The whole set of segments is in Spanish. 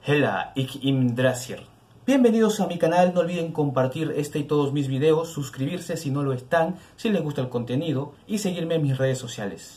Hela, ich im Drasier. Bienvenidos a mi canal, no olviden compartir este y todos mis videos, suscribirse si no lo están, si les gusta el contenido y seguirme en mis redes sociales.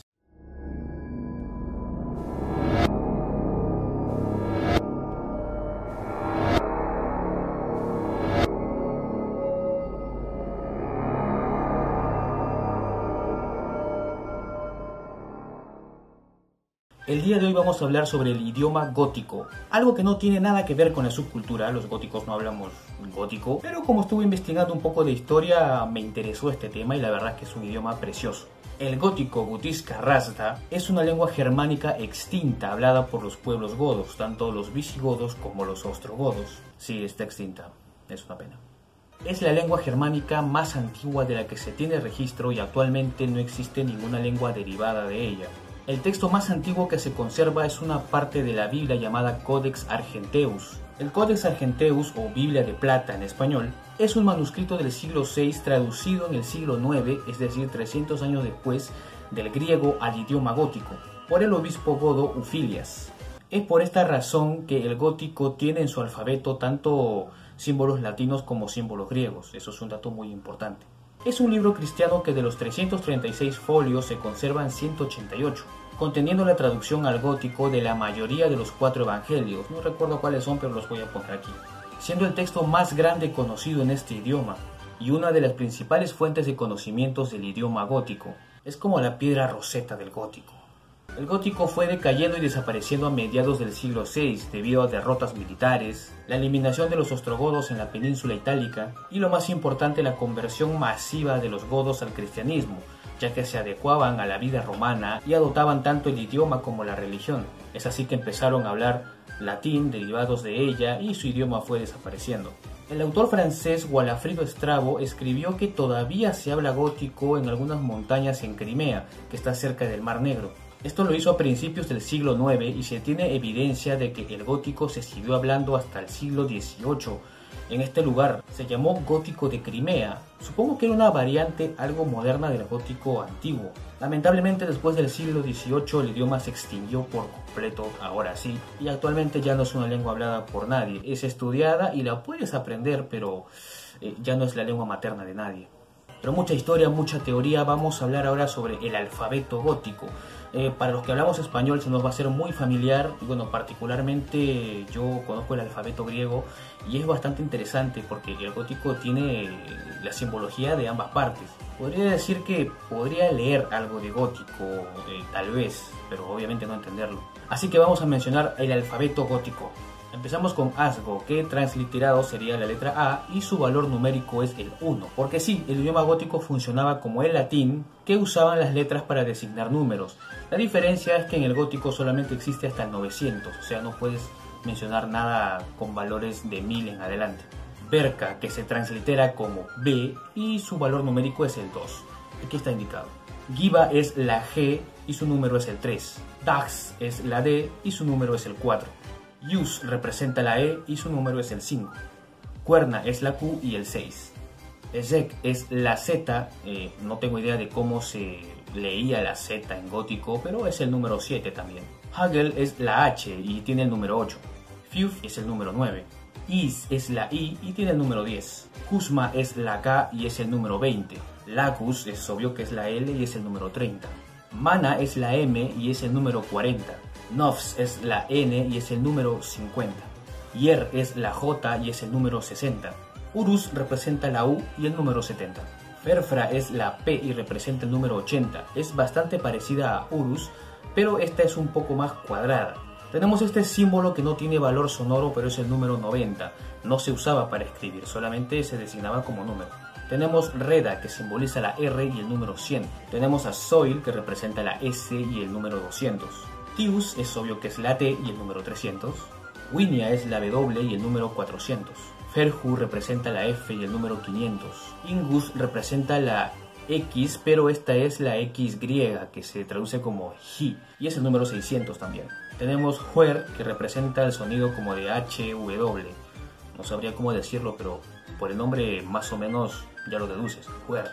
El día de hoy vamos a hablar sobre el idioma gótico, algo que no tiene nada que ver con la subcultura, los góticos no hablamos gótico, pero como estuve investigando un poco de historia me interesó este tema y la verdad es que es un idioma precioso. El gótico Gutiska Razda es una lengua germánica extinta hablada por los pueblos godos, tanto los visigodos como los ostrogodos. Sí, está extinta, es una pena. Es la lengua germánica más antigua de la que se tiene registro y actualmente no existe ninguna lengua derivada de ella. El texto más antiguo que se conserva es una parte de la Biblia llamada Codex Argenteus. El Codex Argenteus, o Biblia de Plata en español, es un manuscrito del siglo VI traducido en el siglo IX, es decir, 300 años después, del griego al idioma gótico, por el obispo godo Ufilias. Es por esta razón que el gótico tiene en su alfabeto tanto símbolos latinos como símbolos griegos. Eso es un dato muy importante. Es un libro cristiano que de los 336 folios se conservan 188, conteniendo la traducción al gótico de la mayoría de los 4 evangelios. No recuerdo cuáles son, pero los voy a poner aquí. Siendo el texto más grande conocido en este idioma y una de las principales fuentes de conocimientos del idioma gótico. Es como la piedra roseta del gótico. El gótico fue decayendo y desapareciendo a mediados del siglo VI debido a derrotas militares, la eliminación de los ostrogodos en la península itálica y lo más importante, la conversión masiva de los godos al cristianismo, ya que se adecuaban a la vida romana y adoptaban tanto el idioma como la religión. Es así que empezaron a hablar latín, derivados de ella, y su idioma fue desapareciendo. El autor francés Walafrido Strabo escribió que todavía se habla gótico en algunas montañas en Crimea, que está cerca del Mar Negro. Esto lo hizo a principios del siglo IX y se tiene evidencia de que el gótico se siguió hablando hasta el siglo XVIII. En este lugar se llamó gótico de Crimea. Supongo que era una variante algo moderna del gótico antiguo. Lamentablemente después del siglo XVIII el idioma se extinguió por completo, ahora sí, y actualmente ya no es una lengua hablada por nadie. Es estudiada y la puedes aprender, pero ya no es la lengua materna de nadie. Pero mucha historia, mucha teoría. Vamos a hablar ahora sobre el alfabeto gótico. Para los que hablamos español se nos va a ser muy familiar. Y bueno, particularmente yo conozco el alfabeto griego y es bastante interesante porque el gótico tiene la simbología de ambas partes. Podría decir que podría leer algo de gótico, tal vez, pero obviamente no entenderlo. Así que vamos a mencionar el alfabeto gótico. Empezamos con Asgo, que transliterado sería la letra A y su valor numérico es el 1. Porque sí, el idioma gótico funcionaba como el latín, que usaban las letras para designar números. La diferencia es que en el gótico solamente existe hasta el 900, o sea, no puedes mencionar nada con valores de 1000 en adelante. Berka, que se translitera como B y su valor numérico es el 2. Aquí está indicado. Giba es la G y su número es el 3. Dax es la D y su número es el 4. Yus representa la E y su número es el 5. Cuerna es la Q y el 6. Ezek es la Z, no tengo idea de cómo se leía la Z en gótico, pero es el número 7 también. Hagel es la H y tiene el número 8. Fiuf es el número 9. Is es la I y tiene el número 10. Kusma es la K y es el número 20. Lacus es obvio que es la L y es el número 30. Mana es la M y es el número 40. Nofs es la N y es el número 50. Yer es la J y es el número 60. Urus representa la U y el número 70. Ferfra es la P y representa el número 80. Es bastante parecida a Urus, pero esta es un poco más cuadrada. Tenemos este símbolo que no tiene valor sonoro, pero es el número 90. No se usaba para escribir, solamente se designaba como número. Tenemos Reda, que simboliza la R y el número 100. Tenemos a Soil, que representa la S y el número 200. Tius es obvio que es la T y el número 300. Winia es la W y el número 400. Ferju representa la F y el número 500. Ingus representa la X, pero esta es la X griega, que se traduce como Ji, y es el número 600 también. Tenemos Huer, que representa el sonido como de HW. No sabría cómo decirlo, pero por el nombre más o menos ya lo deduces, Huer.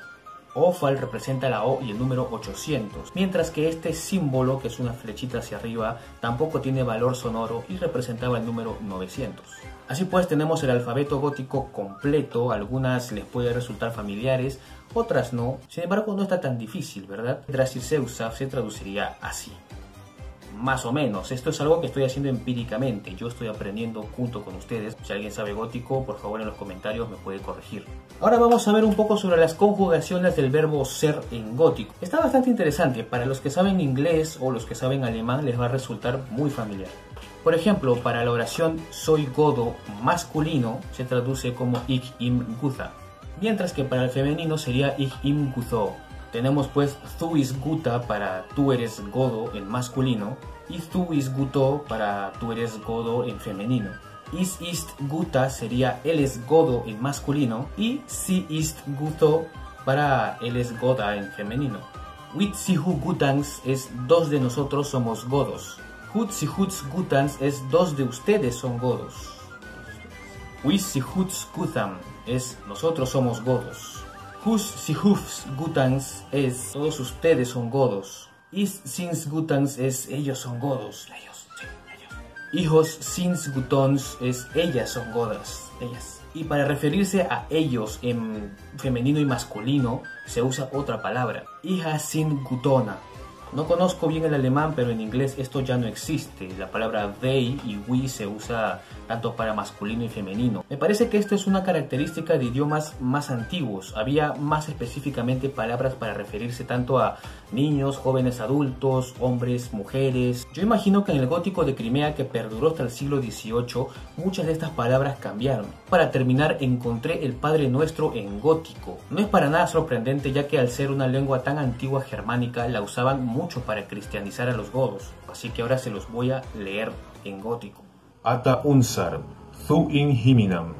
Ofal representa la O y el número 800, mientras que este símbolo, que es una flechita hacia arriba, tampoco tiene valor sonoro y representaba el número 900. Así pues tenemos el alfabeto gótico completo, algunas les puede resultar familiares, otras no, sin embargo no está tan difícil, ¿verdad? Draciceusa se traduciría así. Más o menos, esto es algo que estoy haciendo empíricamente, yo estoy aprendiendo junto con ustedes. Si alguien sabe gótico, por favor en los comentarios me puede corregir. Ahora vamos a ver un poco sobre las conjugaciones del verbo ser en gótico. Está bastante interesante, para los que saben inglés o los que saben alemán les va a resultar muy familiar. Por ejemplo, para la oración soy godo masculino se traduce como ich im Gutha, mientras que para el femenino sería ich im Gutho. Tenemos pues thu is guta para tú eres godo en masculino y thu is guto para tú eres godo en femenino. Is ist guta sería él es godo en masculino y si ist guto para él es goda en femenino. Wit si hu gutans es dos de nosotros somos godos. Hut si huts gutans es dos de ustedes son godos. Wis si huts gutam es nosotros somos godos. Hus si hufs gutans es todos ustedes son godos. Is sins gutans es ellos son godos. Ellos. Hijos sins gutons es ellas son godas. Ellas. Y para referirse a ellos en femenino y masculino se usa otra palabra. Hija sin gutona. No conozco bien el alemán, pero en inglés esto ya no existe. La palabra they y we se usa tanto para masculino y femenino. Me parece que esto es una característica de idiomas más antiguos. Había más específicamente palabras para referirse tanto a niños, jóvenes adultos, hombres, mujeres. Yo imagino que en el gótico de Crimea, que perduró hasta el siglo XVIII, muchas de estas palabras cambiaron. Para terminar, encontré el Padre Nuestro en gótico. No es para nada sorprendente, ya que al ser una lengua tan antigua germánica, la usaban mucho para cristianizar a los godos. Así que ahora se los voy a leer en gótico. Ata unsar, thu in himinam,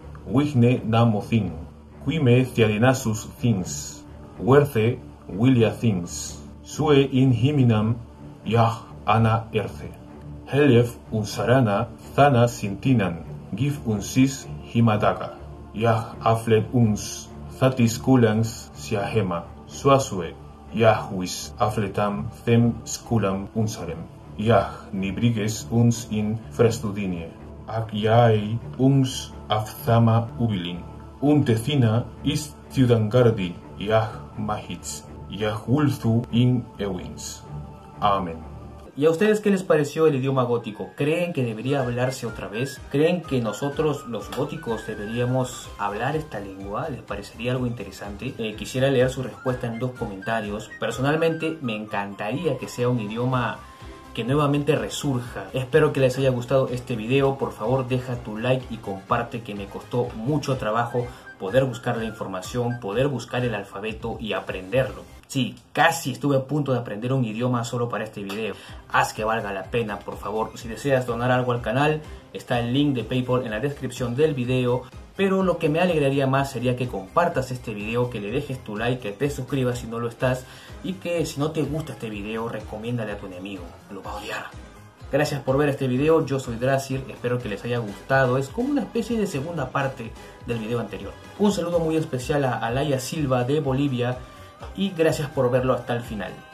wigne namothin, quime thiadinasus things, werthe wilia things, sue in himinam, yah ana erthe, helief unsarana thana sintinan, gif unsis himadaga, yah aflet uns, thatis kulans siahema, suasue, Yahwis afletam them sculam unsarem. Yah nibriges uns in frestudinie. Ac iai uns afthama ubilin. Untecina ist ciudangardi Yah mahits. Yah wulthu in ewins. Amen. ¿Y a ustedes qué les pareció el idioma gótico? ¿Creen que debería hablarse otra vez? ¿Creen que nosotros los góticos deberíamos hablar esta lengua? ¿Les parecería algo interesante? Quisiera leer su respuesta en los comentarios. Personalmente me encantaría que sea un idioma que nuevamente resurja. Espero que les haya gustado este video. Por favor deja tu like y comparte, que me costó mucho trabajo poder buscar la información, poder buscar el alfabeto y aprenderlo. Sí, casi estuve a punto de aprender un idioma solo para este video. Haz que valga la pena, por favor. Si deseas donar algo al canal, está el link de PayPal en la descripción del video. Pero lo que me alegraría más sería que compartas este video, que le dejes tu like, que te suscribas si no lo estás, y que si no te gusta este video, recomiéndale a tu enemigo. Lo va a odiar. Gracias por ver este video, yo soy Dracir, espero que les haya gustado. Es como una especie de segunda parte del video anterior. Un saludo muy especial a Alaya Silva de Bolivia y gracias por verlo hasta el final.